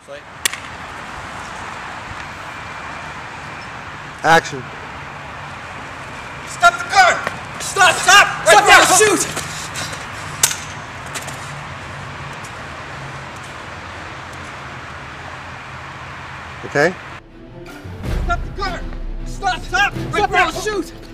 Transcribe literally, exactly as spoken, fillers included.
Fight. Action. Stop the car! Stop! Stop! Right now! Shoot! Okay. Stop the car! Stop! Stop! Right now! Shoot!